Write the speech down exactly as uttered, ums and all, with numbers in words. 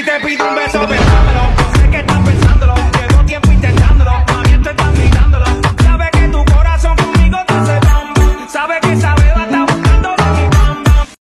Si te pido un beso, besámelo. Sé que estás